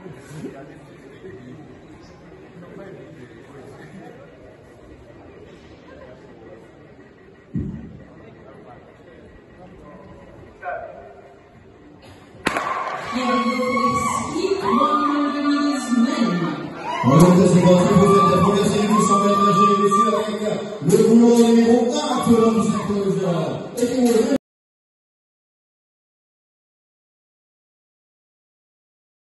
Orienté c'est votre vous êtes la première série qui s'emmène, mesdames et messieurs, avec le boulot numéro 1 actuellement du secteur général. Et